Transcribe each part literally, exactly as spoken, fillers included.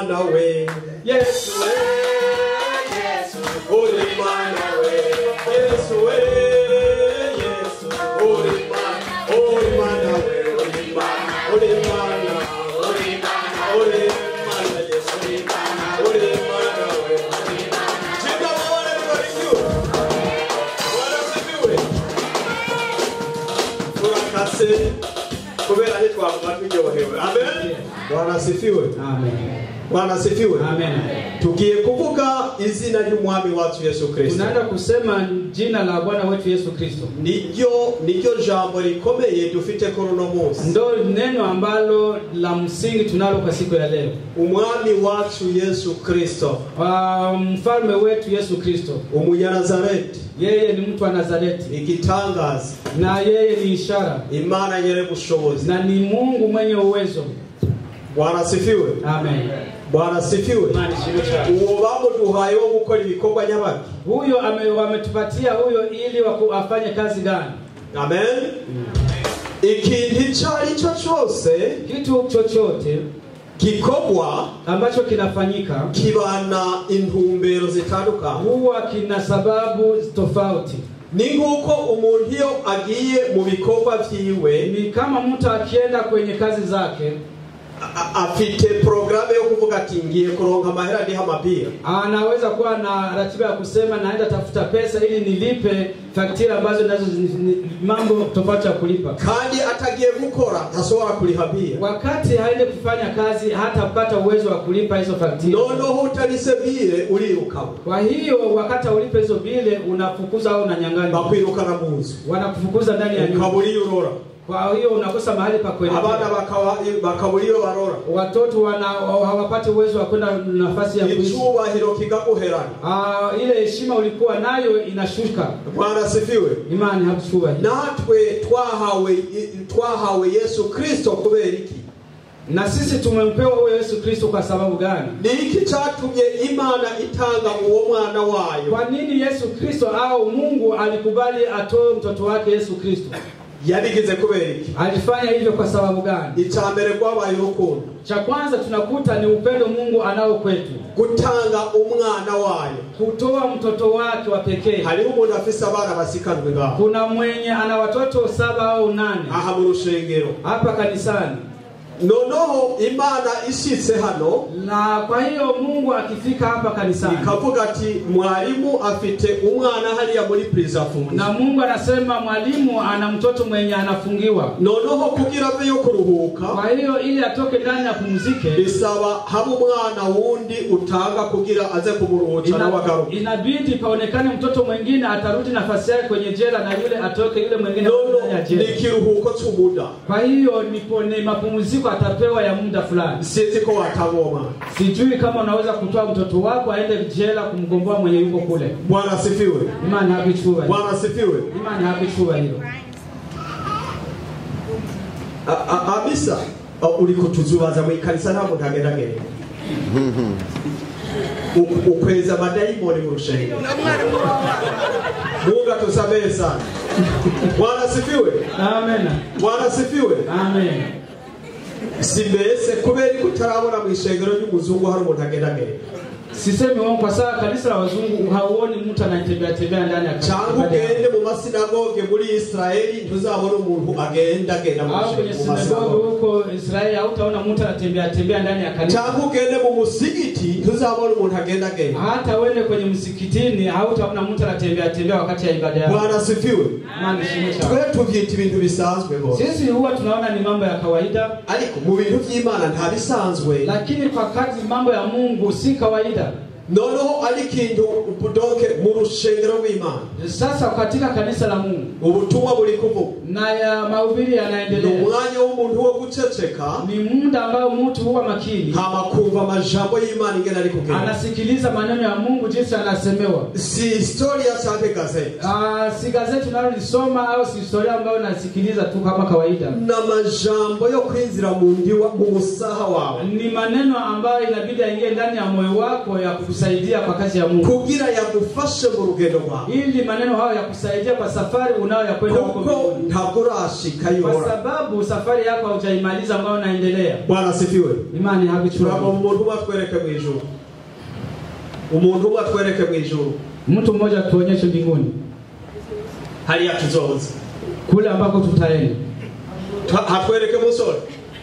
mana we Yesu we Yesu uri mana we Yesu we Yesu uri mana uri mana we uri mana uri mana uri mana uri mana Yesu uri mana uri mana we uri mana Chika mwana barikiwe Bwana sifiwe Turakase kubera hitwa matujohewe amen Bwana sifiwe Amen. Bwana sifiwe. Amen. Tukiye kuvuga izina ry'umwami wacu Yesu Kristo. Tunaenda kusema jina la Bwana wetu Yesu Kristo. Niryo niryo jambo rikomeye dufite kuri no munsi. Ndo neno ambalo la msingi tunalo kwa siku ya leo. Umwami wacu Yesu Kristo. Uh, mfalme wetu Yesu Kristo. Umunyanazareti. Yeye ni mtu wa Nazareti. Igitangaza. Na yeye ni ishara. Imana yenye bushobozi. Na ni Mungu mwenye uwezo. Bwana sifiwe. Amen. Bwana sifiwe. Uwo bamuduhaye wo gukora ibikorwa nyabaki. Huyo ametupatia huyo ili afanye kazi gani? Amen. Mm. Ikintu cyari cyo cyose, kitu chochote gikorwa ambacho kinafanyika kibana intumbero zitandukanye. Huwa kina sababu tofauti. Ni nguko umuntu iyo agiye mu bikorwa vyiwe, ni kama mtu akienda kwenye kazi zake afite programu yo kuvuga ati ngiye kuronka amahera ndi hamapira. Anaweza kuwa na ratiba ya kusema naenda tafuta pesa ili nilipe faktira ambazo nazo mambo tofauti ya kulipa. Kandi atagiye gukora ntasobora kulihabia. Wakati haende kufanya kazi hatapata uwezo wa kulipa hizo faktira. Nono hutalise bile uliruka. Kwa hiyo wakati ulipe hizo bile unafukuza au unanyang'anya. Bakwiruka na muzi. Wanakufukuza ndani ya nyumba. Kaburi urora. Kwa hiyo unakosa mahali pa kwenda. Abana bakaburiyo barora. Watoto wana hawapati uwezo wa kwenda nafasi ya kuishi. Icyubahiro kigakuherana. Ah, ile heshima ulikuwa nayo inashuka. Bwana sifiwe. Imani hakuchua. Natwe twahawe twahawe Yesu Kristo kubera iki? Na sisi tumempewa huyo Yesu Kristo kwa sababu gani? Ni iki cyatumye Imana itanga uwo mwana wayo? Kwa nini Yesu Kristo au Mungu alikubali atoe mtoto wake Yesu Kristo? Yabigize kubera iki? Alifanya hivyo kwa sababu gani? Icambere kwabaye urukundo. Cha kwanza tunakuta ni upendo Mungu anao kwetu. Gutanga umwana wayo. Kutoa mtoto wake wa pekee. Hari umuntu afisa abana basikanwe ngaho. Kuna mwenye ana watoto saba au nane. Aha mu rushengero. Hapa kanisani. Noneho Imana ishitse hano, na kwa hiyo Mungu akifika hapa kanisani ikavuga ati mwalimu afite umwana hariya muri prison afungiwe. Na Mungu anasema mwalimu ana mtoto mwenye anafungiwa. Noneho kugira ave yo kuruhuka, kwa hiyo ili atoke ndani ya pumzike, bisaba habu mwana wundi utanga kugira aze kumuruhuka na wagaruka. Inabidi paonekane mtoto mwingine atarudi nafasi yake kwenye jela na yule atoke yule mwingine ndani ya jela. Ni kiruhuko cy'umuda. Kwa hiyo nipo ni mapumziko atapewa ya muda fulani. Sieti ko watagoma. Sijui kama unaweza kutoa mtoto wako aende jela kumgomboa mwenye yuko kule. Bwana sifiwe. Imani habichua. Bwana sifiwe. Imani habichua hiyo. Abisa uri kutuzubaza mu kanisa nabo ntageragere. Ukweza madayimoni mu rushengero. Mungu atusamehe sana. Bwana sifiwe. Amen. Bwana sifiwe. Amen. Simbese kubera kutarabona mu ishengero ry'umuzungu hari umuntu agendagere. Sisemi wao kwa sababu kanisa la wazungu hauoni mtu anatembea tembea ndani ya kanisa. Changu gende mu masinagoge muri Israeli ntuzabona umuntu agenda genda mu masinagoge huko Israeli hautaona mtu anatembea tembea ndani ya kanisa. Changu gende mu musigiti ntuzabona umuntu agenda genda. Hata wende kwenye msikitini hautaona mtu anatembea tembea wakati ya ibada yao. Bwana sifiwe. Maana shimisha. Twe tuvyita ibintu bisanzwe bo. Sisi huwa tunaona ni mambo ya kawaida, ariko mu bintu by'Imana nta bisanzwe. Lakini kwa kazi mambo ya Mungu si kawaida. Noneho ari kintu ubudoke mu rushengero rw'Imana. Sasa katika kanisa la Mungu ubutumwa buri kuvuga na ya mahubiri yanaendelea. Umwanya w'umuntu wo guceceka ni muda ambao mtu huwa makini hama kumva majambo y'Imana ingene ari kugenda. Anasikiliza maneno ya Mungu jinsi anasemewa. Si historia chake gazeti. Ah, si gazeti unalolisoma au si historia ambayo unasikiliza tu kama kawaida. Na majambo yo kwinzira mu ndiwa mu musaha wawe. Ni maneno ambayo inabidi aingie ndani ya moyo wako ya kukusaidia kwa kazi ya Mungu, kugira yagufashe mu rugendo rwawe, ili maneno hayo yakusaidia kwa safari unayoyakwenda huko kuko mbinguni, ntabwo urashika kwa yora, sababu safari yako haujaimaliza ambayo unaendelea. Bwana asifiwe. Imani habichura turaba umuntu batwereke mu ijuru, umuntu batwereke mu ijuru, mtu mmoja tuonyeshe mbinguni, hariya tuzoza kule ambako tutaenda. Hatwereke musore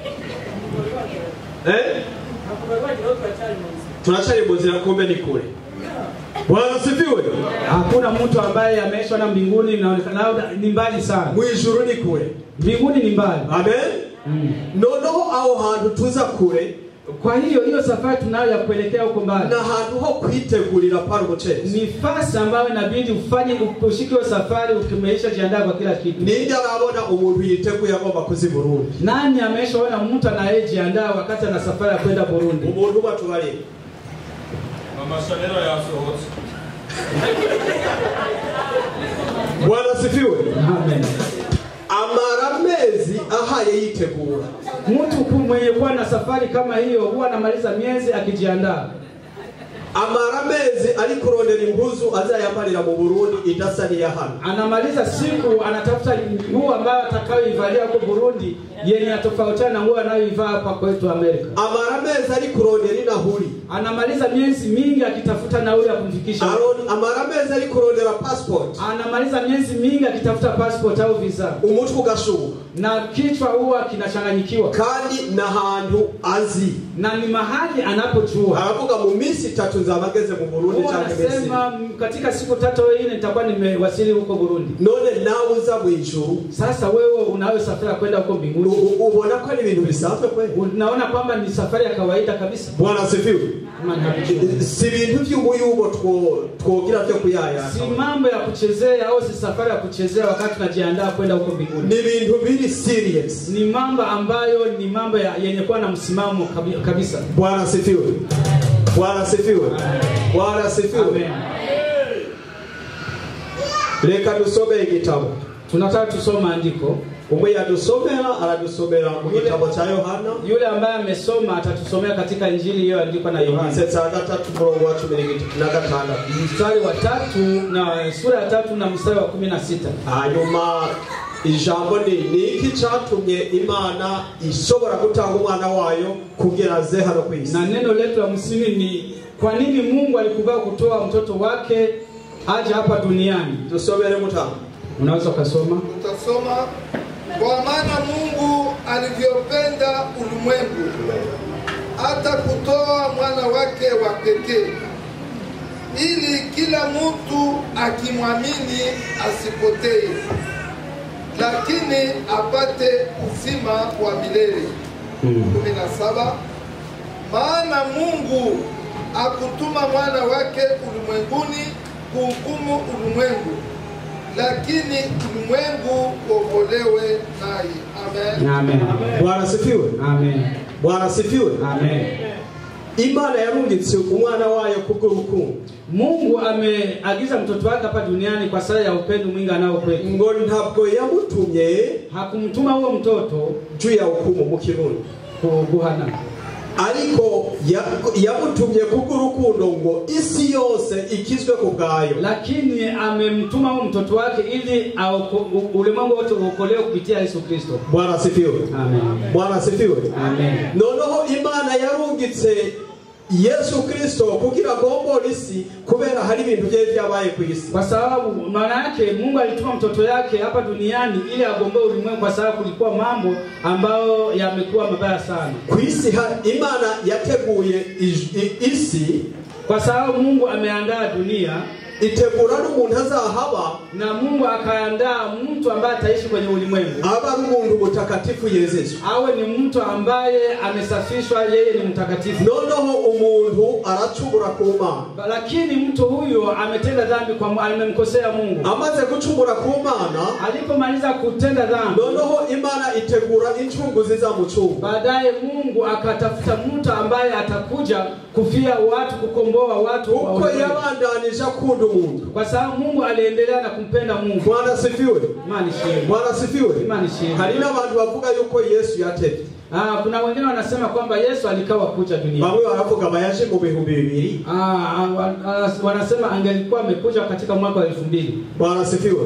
eh tunachari muzira kumbe ni kule. Bwana asifiwe. Hakuna mtu ambaye ameishwa na mbinguni, inaonekana ni mbali sana. Mwijuru ni kule, mbinguni ni mbali. Amen. Mm. Noneho aho hantu tuza kure, kwa hiyo hiyo safari tunayo ya kuelekea huko mbali, na hantu ho kwitegurira para umucezi, ni fasi ambayo inabidi ufanye ushike hiyo safari ukimeisha jiandaa kwa kila kitu. Ninde arabona umuntu yiteguye agomba kuzi Burundi? Nani ameshaona mtu anayejiandaa wakati ana safari ya kwenda Burundi? Umuntu batubari mama Shanero yasohotse. Bwana asifiwe. Amen. Amara mezi ahaye yitegura. Mtu mwenye kuwa na safari kama hiyo huwa anamaliza miezi akijiandaa. Amara mezi ali kurondera impuzu azayambarira mu Burundi idasani ya hano. Anamaliza siku anatafuta nguo ambayo atakayoivalia huko Burundi yenye tofautiana na nguo anayoivaa hapa kwetu Amerika. Amara mezi ali kurondera inahuri. Anamaliza miezi mingi akitafuta nauli ya kumfikisha. Amara mezi ali kurondera passport. Anamaliza miezi mingi akitafuta passport au visa. Umutwe ugashuka na kichwa huwa kinachanganyikiwa, kandi na hantu azi, na ni mahali anapojua. Aravuga mu minsi tatu nzabageze mu Burundi cyangwa Misiri. Anasema katika siku tatu au nne nitakuwa nimewasili huko Burundi. None nawe uza mu ijuru. Sasa wewe unayo safari kwenda huko mbinguni. Ubona ko ari ibintu bisanzwe kweli? Unaona kwamba ni safari ya kawaida kabisa. Bwana asifiwe. Si ibintu by'umuyubo twogira byo kuyaya. Si mambo ya kuchezea au si safari ya kuchezea wakati tunajiandaa kwenda huko mbinguni. Ni ibintu biri serious. Ni mambo ambayo ni mambo ya yenye kuwa na msimamo kabisa. Bwana asifiwe. Bwana asifiwe. Bwana asifiwe. Amen. Leka tusome igitabo. Tunataka tusome andiko. Umwe yadusomera aradusomera mu gitabo cha Yohana. Yule ambaye amesoma atatusomea katika injili hiyo andikwa na Yohana. Sasa gatatu murongo wa cumi na gatandatu. Mstari wa tatu na sura ya tatu na mstari wa kumi na sita. Hanyuma ijambo ni niki cyatumye Imana ishobora gutanga umwana wayo kugira aze hano ku isi. Na neno letu la msingi ni kwa nini Mungu alikubali kutoa mtoto wake aje hapa duniani. Tusomere mutano. Unaweza kusoma? Tutasoma. Kwa maana Mungu alivyopenda ulimwengu hata kutoa mwana wake wa pekee, ili kila mtu akimwamini asipotee, lakini apate uzima wa milele. kumi na saba. Maana Mungu hakutuma mwana wake ulimwenguni kuhukumu ulimwengu, lakini ulimwengu uokolewe naye. Amen. Amen. Bwana asifiwe. Amen. Bwana asifiwe. Amen. Imana yarungitse umwana wayo kubw'urukundo. Mungu ameagiza mtoto wake hapa duniani kwa sababu ya upendo mwingi anao kwetu. Ngo ntabwo yamutumye, hakumtuma huo mtoto juu ya hukumu mu Kirundi kuguhana, ariko yamutumye kubw'urukundo ngo isi yose ikizwe kubwayo. Lakini amemtuma huo mtoto wake ili ulimwengu wote uokolewe kupitia Yesu Kristo. Bwana asifiwe. Amen. Bwana asifiwe. Amen. Noneho Imana yarungitse Yesu Kristo kugira ngo isi kubera hari ibintu bye byabaye ku isi. Kwa sababu maana yake Mungu alituma mtoto yake hapa duniani ili agomboe ulimwengu, kwa sababu kulikuwa mambo ambayo yamekuwa mabaya sana. Ku isi Imana yateguye isi, kwa sababu Mungu ameandaa dunia, itegura n'umuntu azahaba, na Mungu akaandaa mtu ambaye ataishi kwenye ulimwengu. Aba umuntu mutakatifu Yesu. Awe ni mtu ambaye amesafishwa, yeye ni mtakatifu. Noneho umuntu aracubura ku Mana. Lakini mtu huyo ametenda dhambi, kwa amemkosea Mungu. Amaze gucubura ku Mana, alipomaliza kutenda dhambi, noneho Imana itegura incunguzi za mucungu. Baadaye Mungu akatafuta mtu ambaye atakuja kufia watu, kukomboa watu. Uko yabandanije akunda umuntu. Kwa sababu Mungu aliendelea na kumpenda Mungu. Bwana asifiwe. Imani shime. Bwana asifiwe. Imani shime. Hari n'abantu bavuga yuko Yesu yatevye. Ah, kuna wengine wanasema kwamba Yesu alikawa kuja duniani. Bamwe baravuga bayaje mu bihumbi bibiri. Ah, wanasema angelikuwa amekuja katika mwaka wa elfu mbili. Bwana asifiwe.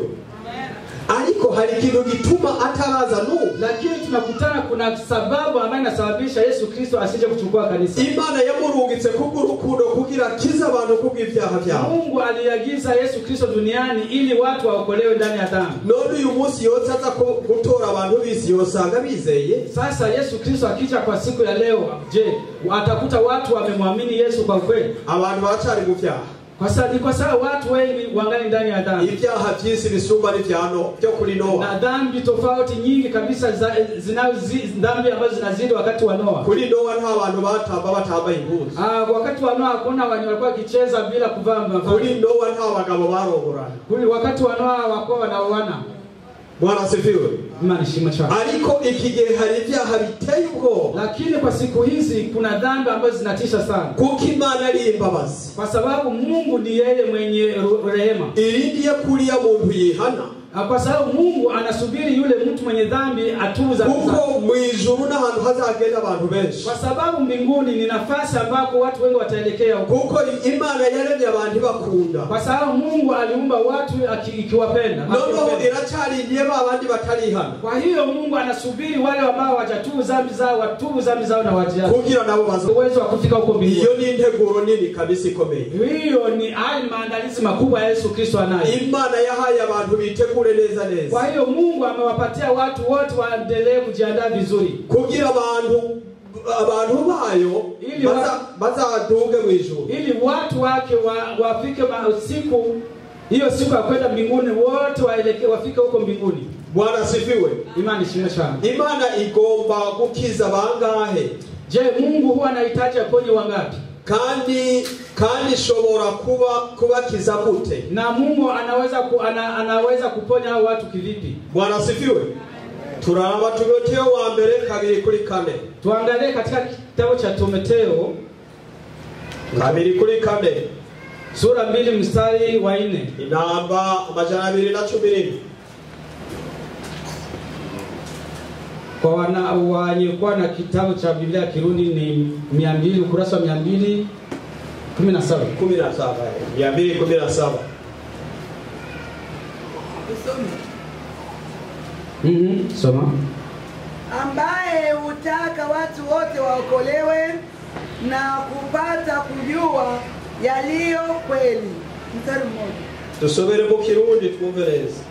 Ariko hari ikintu gituma ataraza nu, lakini tunakutana kuna sababu ambayo inasababisha Yesu Kristo asije kuchukua kanisa. Imana yamurungitse kubw'urukundo kugira kiza abantu kubw'ivyaha vyabo. Mungu aliagiza Yesu Kristo duniani ili watu waokolewe ndani ya dhambi. None uyu munsi yose aza gutora abantu bisi yosanga bizeye. Sasa Yesu Kristo akija kwa siku ya leo, je, atakuta watu wamemwamini Yesu kwa kweli? Abantu bacari mu vyaha. Kwa sababu kwa sababu watu wengi wangali ndani ya dhambi. Ibyaha byinshi bisumba n'ivyano byo kuri Noa. Na dhambi tofauti nyingi kabisa zinazi dhambi ambazo zinazidi wakati wa Noa. Kuri Noa nta abantu batamba batamba impuzu. Ah, wakati wa Noa hakuna watu walikuwa kicheza bila kuvaa mavazi. Kuri Noa nta bagabo barongorana. Kuri wakati wa Noa wako wanaoana. Bwana asifiwe. Imani shima cha. Aliko ikigihe hari ibyaha biteye ubwoba. Lakini kwa siku hizi kuna dhambi ambazo zinatisha sana. Kuko Imana ari imbabazi. Kwa sababu Mungu ni yeye mwenye rehema. Irindi ya kulia muntu yihana. Kwa sababu Mungu anasubiri yule mtu mwenye dhambi atubu dhambi. Kuko mwijuru n'ahantu hazagenda abantu benshi. Kwa sababu mbinguni ni nafasi ambako watu wengi wataelekea. Kuko Imana yaremye abantu bakunda. Kwa sababu Mungu aliumba watu ikiwapenda. Noneho iracarindiye babandi batarihana. Kwa hiyo Mungu anasubiri wale ambao hawajatubu dhambi zao watubu dhambi zao na wajiache. Kugira nabo bazo uwezo wa kufika huko mbinguni. Hiyo ni integuro nini kabisa ikomeye. Hiyo ni hali maandalizi makubwa ya Yesu Kristo anayo. Imana yahaye abantu bitegura. Kwa hiyo Mungu amewapatia watu wote waendelee kujiandaa vizuri. Kugira abantu abantu bayo ili baza bazaduge mwijuru. Ili watu wake wa, wafike siku hiyo siku ya kwenda mbinguni wote waelekee wafike huko mbinguni. Bwana asifiwe. Imani shime sana. Imana igomba gukiza bangahe? Je, Mungu huwa anahitaji aponye wangapi? Kandi kandi shobora kuba kubakiza gute? Na Mungu anaweza ku, ana, anaweza kuponya hao watu kivipi? Bwana asifiwe. Turaba Timotheo wa mbere kabiri kuri kane. Tuangalie katika kitabu cha Timotheo kabiri kuri kane. Sura mbili mstari wa nne. Inamba amajana abiri na cumi n'indwi. Kwa wana wanyekuwa na kitabu cha Biblia Kirundi ni mia mbili ukurasa wa mia mbili kumi na saba. kumi na saba. mia mbili kumi na saba. Usome. Mhm, soma. Ambaye hutaka watu wote waokolewe na kupata kujua yaliyo kweli. Mstari mmoja. Tusomere mu Kirundi twumve neza.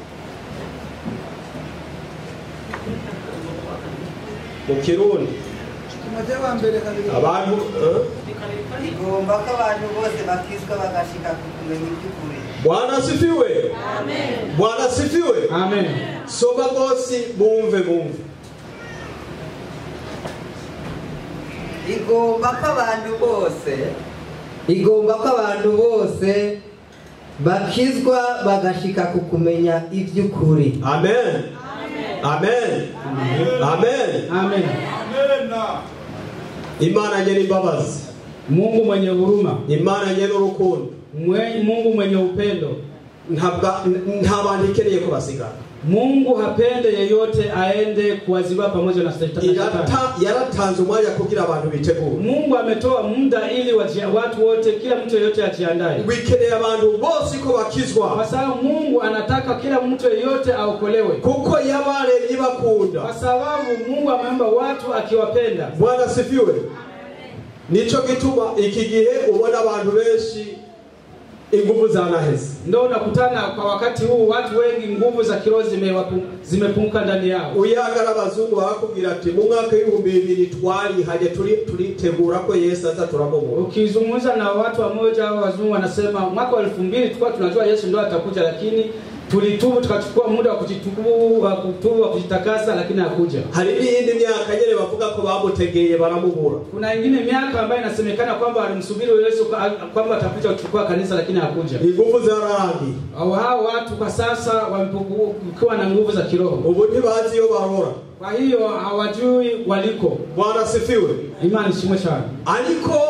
Mu Kirundi. Timotheo wa mbere kabiri. Abantu igomba ko abantu bose bakizwa bagashika kumenya iby'ukuri. Bwana asifiwe. Amen. Bwana asifiwe. Amen. Soma bosi mumve mumve. Igomba ko abantu bose igomba ko abantu bose bakizwa bagashika kumenya iby'ukuri. Amen. Amen. Amen. Amen. Amen. Imana nyeri babazi. Mungu mwenye huruma. Imana nyeri urukundo. Mungu mwenye upendo. Ntabwa ntabandi keneye kubasigana. Mungu hapende yeyote aende kuwaziba pamoja na shetani. Yaratanze umwanya kugira abantu bitegura. Mungu ametoa muda ili watu wote kila mtu yeyote ajiandae. Wikeneye abantu bose ko bakizwa. Kwa sababu Mungu anataka kila mtu yeyote aokolewe. Kuko yabaremye bakunda. Kwa sababu Mungu ameumba watu akiwapenda. Bwana sifiwe. Nico gituma iki gihe ubona abantu benshi nguvu za nahezi. Ndio unakutana kwa wakati huu watu wengi nguvu za kiroho zimepunguka ndani yao. Uyagara abazungu bakubwira ati mu mwaka w'ibihumbi bibiri twari haje turi turitegura ko Yesu aza turamubona. Ukizungumza na watu wamoja au wazungu wanasema mwaka wa elfu mbili tulikuwa tunajua Yesu ndio atakuja, lakini tulitubu tukachukua muda wa kujitubu wa kutubu wa kujitakasa, lakini hakuja. Hari indi myaka nyene bavuga ko bamutegeye baramubura. Kuna ingine miaka ambayo inasemekana kwamba walimsubiri Yesu kwamba atakuja kuchukua kanisa, lakini hakuja. Nguvu za rangi. Au hao watu kwa sasa wamepungukiwa na nguvu za kiroho. Ubu ntibazi yo barora. Kwa hiyo hawajui waliko. Bwana sifiwe. Imani shimwe sana. Aliko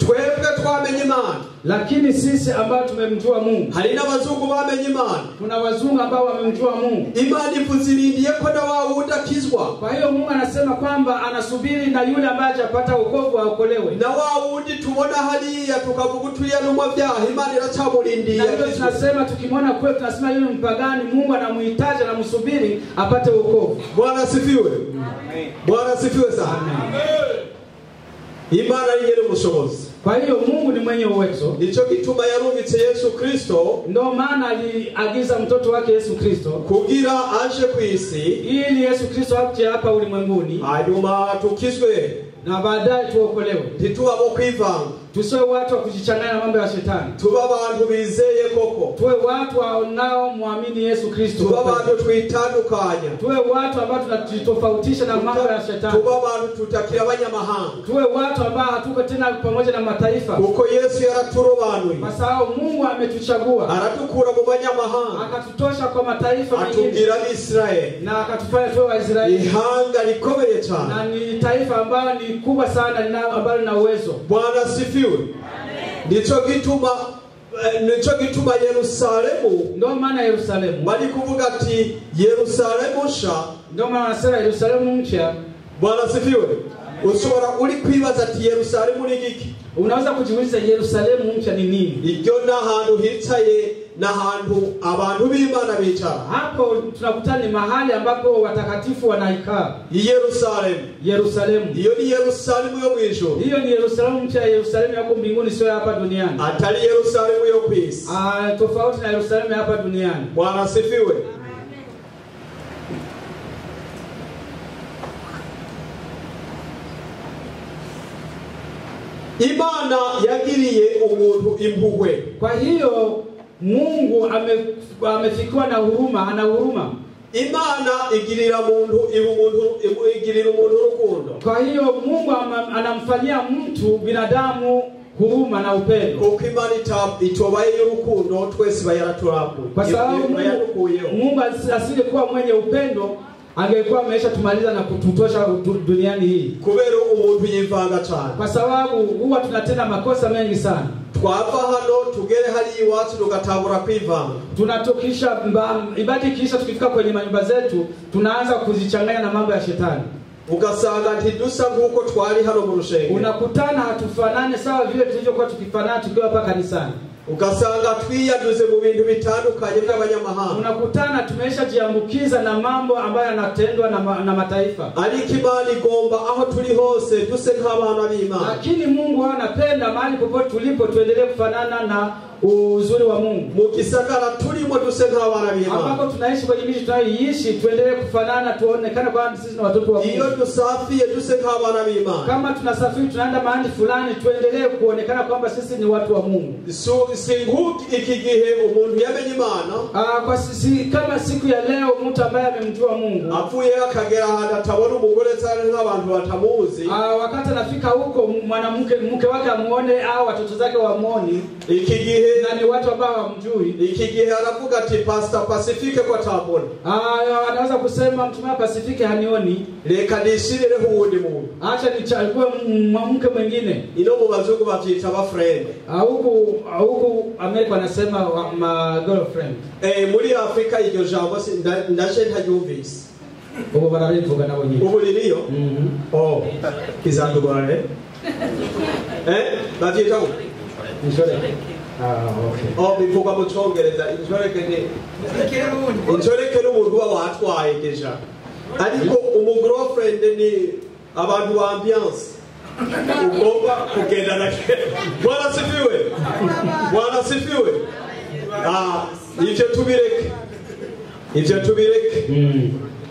twebwe twamenye Imana, lakini sisi ambao tumemjua Mungu. hari n'abazungu bamenye Imana. Kuna wazungu ambao wamemjua Mungu. Imana ivuzirindiye ko na wao udakizwa. Kwa hiyo Mungu anasema kwamba anasubiri na yule ambaye hajapata wokovu aokolewe. Na wao undi tubona hariya tukavuga tuliya no mu byaha Imana iracamurindiye. Na hivyo tunasema tukimwona kwetu tunasema yule mpagani Mungu anamhitaji, anamsubiri apate wokovu. Bwana asifiwe. Amen. Bwana asifiwe sana. Amen. Imana yeye mushobozi. Kwa hiyo Mungu ni mwenye uwezo. Ndicho kituma yarumitse Yesu Kristo. Ndio maana aliagiza mtoto wake Yesu Kristo kugira aje ku isi, ili Yesu Kristo aje hapa ulimwenguni, hanyuma tukizwe na baadaye tuokolewe. Ntituba bo kwivanga, tusiwe watu wa kujichanganya na mambo ya shetani. Tuba abantu bizeye koko. Tuwe watu wanao muamini Yesu Kristo. Tuba abantu twitandukanya. Tuwe watu ambao tunajitofautisha na mambo ya shetani. Tuba abantu tutakira abanyamahanga. Tuwe watu ambao hatuko tena pamoja na mataifa. Kuko Yesu yaraturobanuye. Kwa sababu Mungu ametuchagua. Aratukura mu banyamahanga. Akatutosha kwa mataifa mengine. Atugira Israeli. Na akatufanya tuwe Waisraeli. Ihanga likomeye cyane. Na ni taifa ambalo ni kubwa sana ambalo lina uwezo. Bwana sifiwe. Ndicho gituma nicho gituma Yerusalemu, ndio maana Yerusalemu bali kuvuga ati Yerusalemu sha, ndio maana wanasema Yerusalemu mpya. Bwana sifiwe. Ushobora uri kwibaza ati Yerusalemu ni giki? Unaweza kujiuliza Yerusalemu mpya ni nini? Iryo na hantu hicaye na hantu abantu b'Imana bicara. Hapo tunakutana ni mahali ambapo watakatifu wanaikaa. Yerusalemu. Yerusalemu. Hiyo ni Yerusalemu yo mwisho. Hiyo ni Yerusalemu mpya, Yerusalemu yako mbinguni, sio hapa duniani. Atali Yerusalemu yo kwisi. Ah, tofauti na Yerusalemu hapa duniani. Bwana asifiwe. Imana yagiriye umuntu impuhwe. Kwa hiyo Mungu ame, amefikiwa na huruma, ana huruma. Imana igirira umuntu umuntu igirira umuntu urukundo. Kwa hiyo Mungu anamfanyia mtu binadamu huruma na upendo. Kuko Imana itobaye y'urukundo twese bayaraturapfu. Kwa sababu Mungu, Mungu asingekuwa mwenye upendo angekuwa amesha tumaliza na kututosha duniani hii. Kubera umuntu yivanga cyane. Kwa sababu huwa tunatenda makosa mengi sana. Twava hano tugere hali iwacu tugatabura kwivanga. Tunatokisha ibadi kisha tukifika kwenye manyumba zetu tunaanza kuzichanganya na mambo ya shetani. Ugasanga ntidusa nkuko twari hano mu rushenge. Unakutana hatufanane sawa vile tulivyokuwa tukifanana tukiwa hapa kanisani. Ugasanga twiyaduze mu bintu bitandukanye by'abanyamahanga. Unakutana tumesha jiambukiza na mambo ambayo yanatendwa na, ma, na mataifa. Ariko Imana igomba aho turi hose duse nk'abana b'Imana. Lakini Mungu anapenda mahali popote tulipo tuendelee kufanana na uzuri wa Mungu. Mukisagara turimo duse nk'abana b'Imana. Ambapo tunaishi kwenye miji tunayoishi tuendelee kufanana, tuonekane kwamba sisi ni watoto wa Mungu. Iyo tusafiye duse nk'abana b'Imana. Kama tunasafiri tunaenda mahali fulani tuendelee kuonekana kwamba sisi ni watu wa Mungu. So singuki iki gihe umuntu yamenye Imana. Ah, kwa sisi kama siku ya leo mtu ambaye amemjua Mungu avuye akagera hada tabona umugore cyane nk'abantu batamuzi. Ah, wakati anafika huko mwanamke mke wake amuone au watoto zake wamuone. Iki gihe na ni watu ambao hamjui. Iki gihe aravuga ati Pastor Pacifique kwa tabona. Ah, anaweza kusema mtume Pacifique hanioni. Reka nishirire hundi muntu. Acha nichague mke mwingine. Ino mu bazungu bavyita ba friend. Ah, huko huko Amerika anasema ma girlfriend. Eh, muri Afrika iryo jambo ndaje ntajumvise. Ubu bararivuga nabo nyine. Ubu ririyo? Mhm. Oh. Kizandugwane. Eh? Bavyita ko? Inshoreke. Ah, okay. Oh, bivuga mu Cyongereza inshoreke ni inshoreke n'umuntu watwaye deja. Ariko umu girlfriend ni abantu ba ambiance. Ugomba kugenda na Bwana sifiwe. Bwana sifiwe. Ah, ivyo tubireke. Ivyo tubireke. Mm.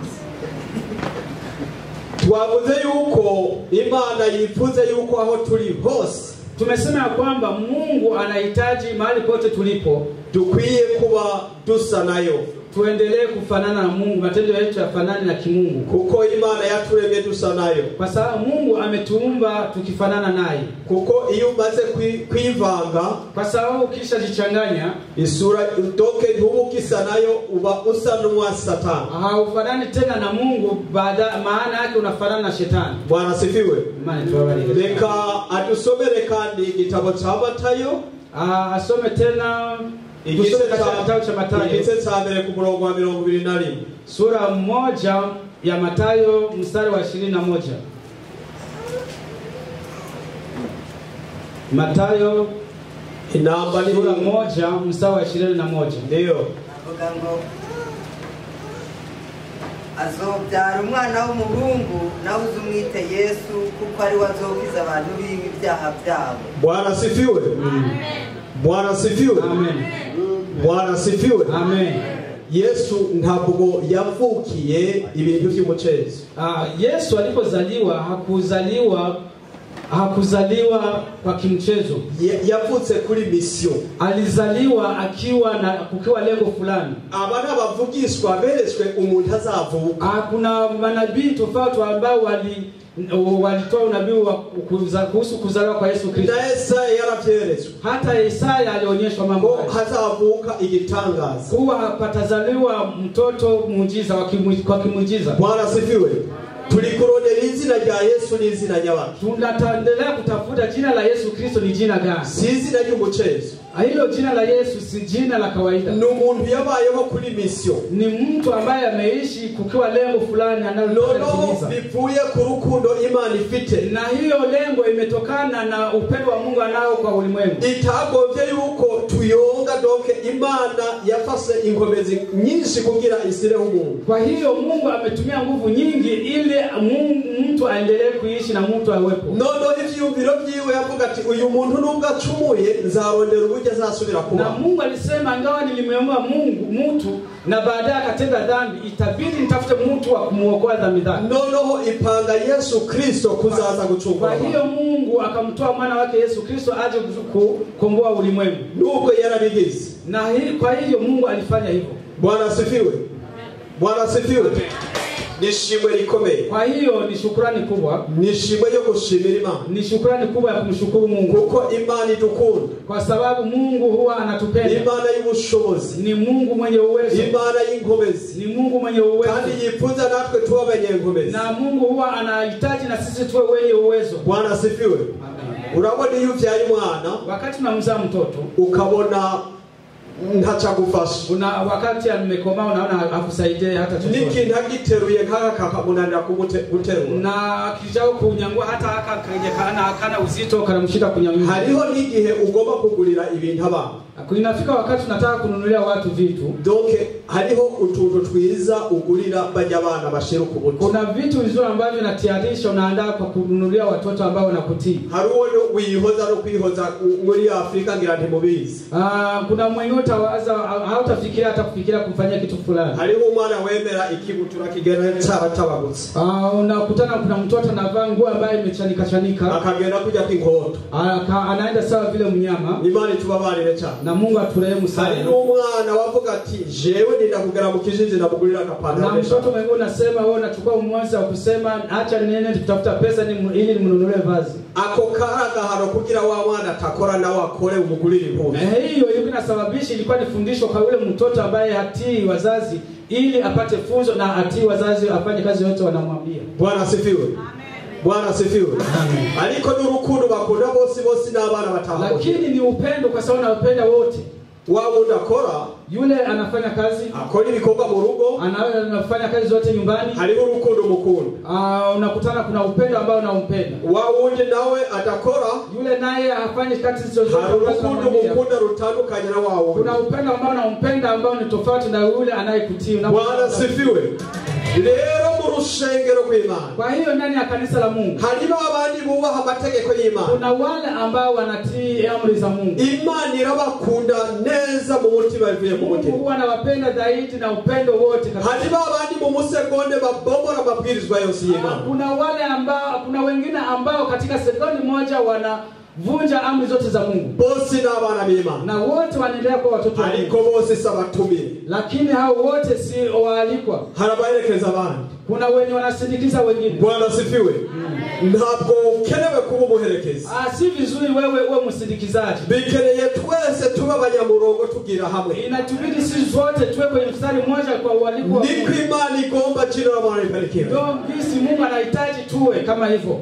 Twavuze yuko Imana yifuza yuko aho turi hose. Tumesema ya kwamba Mungu anahitaji mahali pote tulipo dukwiye kuba dusa nayo. tuendelee kufanana na Mungu, matendo yetu yafanane na kimungu. Kuko Imana yaturemye dusa nayo. Kwa sababu Mungu ametuumba tukifanana naye. Kuko iyo umaze kwivanga, kwa sababu kisha jichanganya, isura utoke ntubukisa nayo uba usa n'umwa Satani. Haufanani tena na Mungu, baada maana yake unafanana na shetani. Bwana sifiwe. Imani tuwabariki. Leka atusomere kandi igitabo cha Matayo. Ah, asome tena igice cha Matayo. Igice cha mbere ku murongo wa mirongo ibiri na rimwe. Sura moja ya Matayo mstari wa ishirini na moja. Matayo inamba ni sura moja mstari wa ishirini na moja. Ndio. Avuga ngo azobyara umwana w'umuhungu nawe uzumwite Yesu kuko ari wazokiza abantu b'ibyaha byabo. Bwana sifiwe. Amen. Bwana sifiwe. Amen. Bwana sifiwe. Amen. Yesu ntabwo yavukiye ibintu by'umucezi. Ah, Yesu alipozaliwa hakuzaliwa hakuzaliwa kwa kimchezo. Yavutse kuri mission. Alizaliwa akiwa na kukiwa lengo fulani. Abana bavugishwa beretswe umuntu azavuka. Ah, kuna manabii tofauti ambao wali walitoa unabii wa kuhusu kuzaliwa kwa Yesu Kristo. Na Isaya yaravyeretswe. Hata Isaya alionyeshwa mambo hazavuka igitangaza. Kuwa patazaliwa mtoto muujiza kwa kimuujiza. Bwana sifiwe. Tulikuronera izina rya Yesu ni izina nyabaki. Tunaendelea kutafuta jina la Yesu Kristo ni jina gani? Si izina ry'umucezi. Hilo jina la Yesu si jina la kawaida. Ni umuntu yabayeho kuri mission. Ni mtu ambaye ameishi kukiwa lengo fulani analotimiza. Bivuye ku rukundo Imana ifite. Na hiyo lengo imetokana na upendo wa Mungu anao kwa ulimwengu. Itagovye yuko tuyonga doke Imana yafase inkomezi nyinshi kugira isireho umuntu. Kwa hiyo Mungu ametumia nguvu nyingi ili mtu aendelee kuishi na mtu awepo. Nono ivyumviro vyiwe yavuga ati uyu muntu nubwo acumuye nzarondera uburyo azasubira kuba. Na Mungu alisema ngawa nilimwomba Mungu mtu na baadaye akatenda dhambi itabidi nitafute mtu wa kumuokoa dhambi zake. Nono ipanga Yesu Kristo kuzaza gucungura. Kwa hiyo Mungu akamtoa mwana wake Yesu Kristo aje kukomboa ulimwengu. Nuko yarabigize. Na hii kwa hiyo Mungu alifanya hivyo. Bwana sifiwe. Bwana sifiwe. Nishimwe likomeye. Kwa hiyo ni shukrani kubwa. Nishimwe yo gushimira Imana. Ni shukrani kubwa ya kumshukuru Mungu. Kuko Imana idukunda. Kwa sababu Mungu huwa anatupenda. Imana y'ubushobozi. Ni Mungu mwenye uwezo. Imana y'inkomezi. Ni Mungu mwenye uwezo. Kandi yifuza natwe tuwe abanyenkomezi. Na Mungu huwa anahitaji na sisi tuwe wenye uwezo. Bwana sifiwe. Amen. Urabona iyo uvyaye umwana, wakati unamzaa mtoto, ukabona ntacha gufasha. Una wakati amekomaa unaona akusaidie hata chochote. Niki ntagiteruye kaka kakamunanira kuguterura. Na kijao kunyangwa hata aka kana akana uzito kanamshika kunyangwa. Hariho nigihe ugomba kugurira ibintu abana. Inafika wakati tunataka kununulia watu vitu. Donc hariho utuntu twiza ugurira bajya abana bashira ku buto. Kuna vitu vizuri ambavyo unatiarisha unaandaa kwa kununulia watoto ambao wanakutii. Hariho wihoza no kwihoza muri Afrika ngira ntimubizi. Ah, kuna mwenye utawaza hautafikiria hata kufikiria kumfanyia kitu fulani. Hariho umwana wemera ikibutura kigena cyaba tabagutse. Ah, unakutana kuna mtoto anavaa nguo ambaye imechanika chanika. Akagenda kuja kwinkoto. Ah, anaenda sawa vile mnyama. Imani tubabarire cyane. Na Mungu aturehemu sana. Hari umwana wavuga ati jewe ndakugera mu kijiji ndamugurira akapanda. Na mtoto mwenyewe unasema wewe unachukua umwanza wa kusema acha nene tutafuta pesa ni ili nimnunulie vazi. Ako karaga hano kugira wa mwana atakora na wakore umugurire impuzu. Eh, hiyo hiyo inasababisha ilikuwa ni fundisho kwa yule mtoto ambaye hatii wazazi ili apate funzo na atii wazazi afanye kazi yote wanamwambia. Bwana asifiwe. Amen. Bwana asifiwe. Amen. Aliko n'urukundo bakunda bose bose n'abana bataho. Lakini ni upendo kwa sababu anapenda wote. Wao udakora yule anafanya kazi akora ibikorwa mu rugo anafanya kazi zote nyumbani hariho urukundo mukuru. Ah, unakutana kuna upendo ambao unampenda. Wao unje nawe atakora yule naye afanye kazi zote urukundo mukunda rutandukanye na wao. Kuna upendo ambao unampenda ambao ni tofauti na yule anayekutii. Bwana sifiwe. Lero mu rushengero rw'Imana. Kwa hiyo ndani ya kanisa la Mungu harimo abandi bubaha amategeko y'Imana. Kuna wale ambao wanatii amri za Mungu. Imana irabakunda neza mu mutima bivuye mu mutima. Mungu anawapenda zaidi na upendo wote kabisa. Harimo abandi mu musegonde babomora amabwirizwa yose y'Imana. Kuna wale ambao kuna wengine ambao katika sekondi moja wana vunja amri zote za Mungu. Bose n'abana b'Imana. Na wote wanaendelea kuwa watoto wa Mungu. Ariko bose sabatumire. Lakini hao wote si waalikwa. Harabaherekeza abandi. Kuna wenye wanasindikiza wengine. Bwana sifiwe. Ntabwo ukenewe kuba umuherekeza. Ah, si vizuri wewe uwe msindikizaji. Bikeneye twese tuba abanyamurongo tugira hamwe. Inatubidi sisi zote tuwe kwenye mstari mmoja kwa ualiko wa Mungu. Niko Imana igomba jina la Bwana libarikiwe. Ndio jinsi Mungu anahitaji tuwe kama hivyo.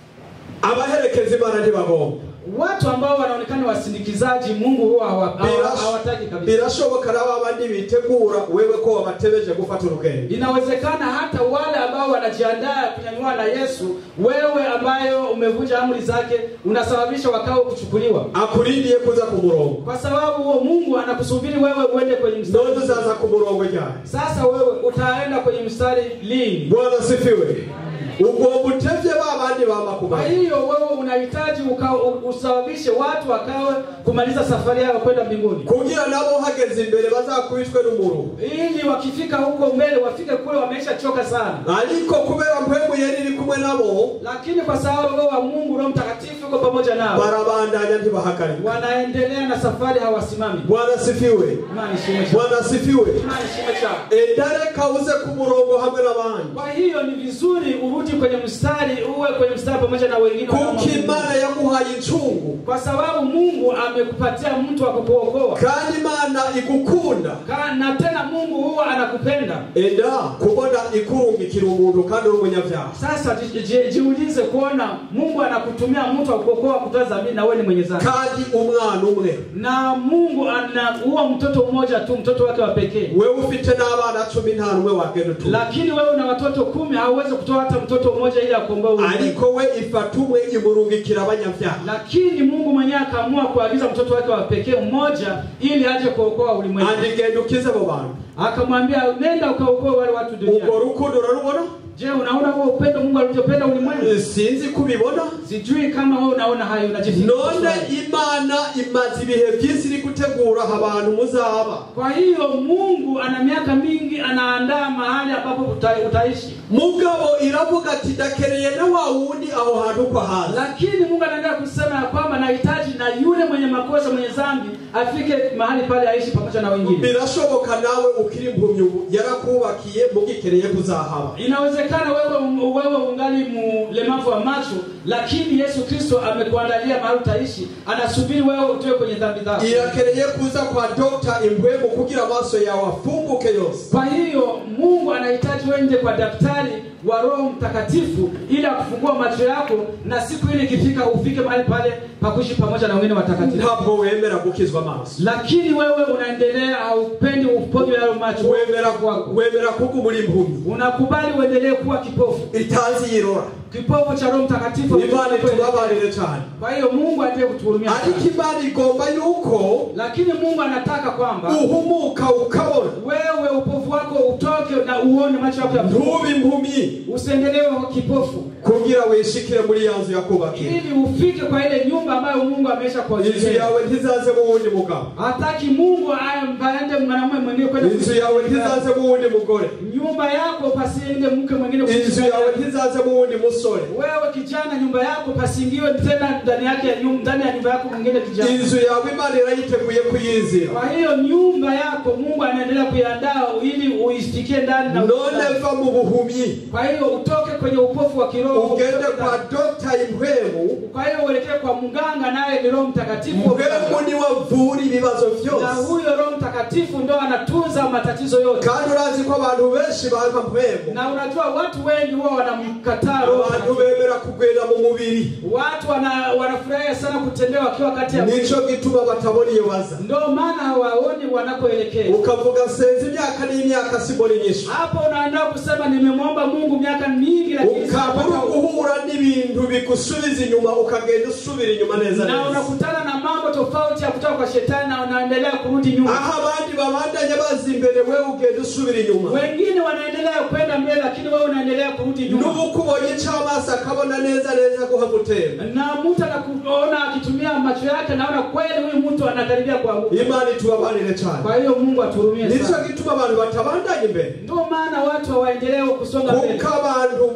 Abaherekeza Imana ntibagomba. Watu ambao wanaonekana wasindikizaji Mungu huwa hawataki kabisa. Birashoboka na abandi bitegura wewe ko wabatebeje gufata urugendo. Inawezekana hata wale ambao wanajiandaa kunyanyua na Yesu, wewe ambayo umevunja amri zake unasababisha wakao kuchukuliwa. Akurindiye kuza ku murongo. Kwa sababu huo Mungu anakusubiri wewe uende kwenye mstari. Ndio sasa ku murongo jana. Sasa wewe utaenda kwenye mstari lini? Bwana sifiwe. Ugomba utevye babandi bamakuba. Kwa hiyo wewe unahitaji usababishe watu wakawe kumaliza safari yao kwenda mbinguni. Kugira nabo hageze imbere bazakubitwe n'umuru. Ili wakifika huko mbele wafike kule wameshachoka sana. Aliko kubera mpemu yeri iri kumwe nabo. Lakini kwa sababu roho wa Mungu Roho Mtakatifu yuko pamoja nao. Barabandanya ntibahakari. Wanaendelea na safari hawasimami. Bwana sifiwe. Imani shime. Bwana sifiwe. Imani shime. Endare kauze ku murongo hamwe n'abandi. Kwa hiyo ni vizuri urudi kwenye mstari, uwe kwenye mstari pamoja na wengine. Kukimana yamuhaye incungu. Kwa sababu Mungu amekupatia mtu wa kukuokoa. Kandi Imana igukunda. Na tena Mungu huwa anakupenda. Enda kubona ikurungikira umuntu kandi uri umunyabyaha. Sasa jiulize kuona Mungu anakutumia mtu wa kuokoa kutoza mimi na wewe ni mwenye dhambi. Kandi umwana umwe. Na Mungu ana huwa mtoto mmoja tu, mtoto wake wa pekee. Wewe ufite n'abana cumi n'umwe umwe wagenda tu. Lakini wewe una watoto kumi, hauwezi kutoa hata mtoto mmoja ili akomboe wewe. Ariko we ifatumwe imurungikira abanyabyaha. Lakini Mungu mwenyewe akaamua kuagiza mtoto wake wa pekee mmoja ili aje kuokoa ulimwengu. Andigendukize abo bantu. Akamwambia nenda ukaokoe wale watu duniani. Uko rukundo rarubona? Je, unaona huo upendo Mungu alivyopenda ulimwengu? Sinzi kubibona. Sijui kama wewe unaona hayo unajifikiria. None Imana imaze ibihe byinshi iri gutegura abantu muzaba. Kwa hiyo Mungu ana miaka mingi anaandaa mahali ambapo uta, utaishi. Mugabo iravuga ati dakereye na wa wundi aho hantu kwa haza. Lakini Mungu anaendelea kusema kwamba nahitaji na yule mwenye makosa mwenye dhambi afike mahali pale aishi pamoja na wengine. Birashoboka nawe ukiri impumyi yarakubakiye mugikereye kuzahaba. Inawezekana wewe wewe ungali mlemavu wa macho, lakini Yesu Kristo amekuandalia mahali utaishi. Anasubiri wewe utoe kwenye dhambi zako. Irakereye kuza kwa dokta impwemu kugira maso yawe afunguke yose. Kwa hiyo Mungu anahitaji uende kwa daktari wa Roho Mtakatifu ili akufungua macho yako, na siku ile ikifika ufike mahali pale pakuishi pamoja na wengine watakatifu. Ntabwo wemera gukizwa maso. Lakini wewe unaendelea haupendi uponywe yale macho. Wemera kwako. Wemera kuko muri impumyi. Unakubali uendelee kuwa kipofu. Itazi yirora. Kipofu cha Roho Mtakatifu. Imani tubabarire cyane. Kwa hiyo Mungu ndiye kutuhurumia. Ariko Imana igomba yuko, lakini Mungu anataka kwamba uhumuka ukabona. Wewe upofu wako utoke na uone macho yako ntubi impumyi. Usiendelee kipofu. Kugira wishikire muri yanzu yakubakira. Ili ufike kwa ile nyumba ambayo Mungu amesha kuandalia. Inzu yawe ntizaze mu wundi mugabo. Hataki Mungu aende mwanamume mwingine kwenda. Inzu yawe ntizaze mu wundi mugore. Nyumba yako pasiende mke mwingine. Inzu yawe ntizaze mu wundi musore. Wewe kijana, nyumba yako pasingiwe tena ndani yake ya nyumba, ndani ya nyumba yako mwingine kijana. Inzu yawe Imana irayiteguye kuyizira. Kwa hiyo nyumba yako Mungu anaendelea kuiandaa ili uifikie ndani na none va mu buhumyi. Kwa hiyo utoke kwenye upofu wa kiroho. Ugende kwa dokta impwemu. Kwa hiyo uelekee kwa mganga, naye ni Roho Mtakatifu. Mpwemu ni wavuri ibibazo vyose. Na huyo Roho Mtakatifu ndo anatunza matatizo yote. Kandi urazi ko abantu benshi banga mpwemu. Na unajua watu wengi huwa wanamkataa Roho. Abantu bemera kugenda mu mubiri. Watu wana wanafurahia sana kutendewa wakiwa kati ya mwili. Nico gituma batabona iyo baza. Ndio maana hawaoni wanakoelekea. Ukavuga senzi imyaka n'imyaka siboni nyinshi. Hapo unaanza kusema nimemwomba Mungu miaka mingi, lakini ukabura guhura n'ibintu bikusubiza inyuma ukagenda usubira inyuma neza neza. Na unakutana na mambo tofauti ya kutoka kwa shetani na unaendelea kurudi nyuma. Aha abandi babandanya bazi imbere wewe ugenda usubira inyuma. Wengine wanaendelea kwenda mbele lakini wewe unaendelea kurudi nyuma. N'ubukubonye cy'amaso akabona neza neza kuhagutera. Na mtu anakuona akitumia macho yake naona kweli huyu mtu anakaribia kuanguka. Imani tuwabarire cyane. Kwa hiyo Mungu aturumie sana. Nico gituma abantu batabandanya imbere. Ndio maana watu hawaendelee kusonga mbele. Kuko abantu base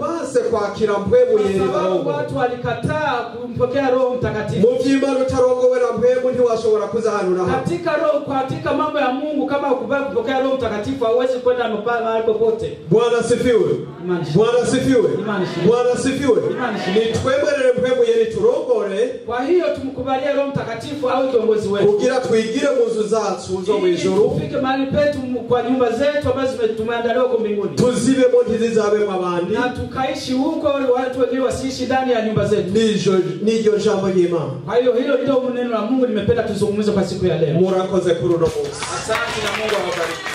kwakira mpwemu yera barongo watu walikataa kumpokea Roho Mtakatifu. mu vy'Imana utarongowera mpwemu ntiwashobora kuzahanura Katika roho katika mambo ya Mungu kama ukubali kupokea Roho Mtakatifu hauwezi kwenda mahali popote. Bwana sifiwe. Bwana sifiwe. Bwana sifiwe. Ni twemerere mpwemu yera turongore. Kwa hiyo tumkubalie Roho Mtakatifu awe kiongozi wetu. Kugira twigire mu nzu zacu zo mwijuru. Tufike mahali petu kwa nyumba zetu ambazo tumeandaliwa huko mbinguni. Tuzibe mo ntizizabemo abandi. Na tukaishi huko watu wengine wasiishi ndani ya nyumba zetu. Nijo nijo jambo ry'Imana. Kwa hiyo hilo ndio neno la Mungu nimependa tuzungumze kwa siku ya leo. Murakoze kuri uno munsi. Asante na Mungu awabariki.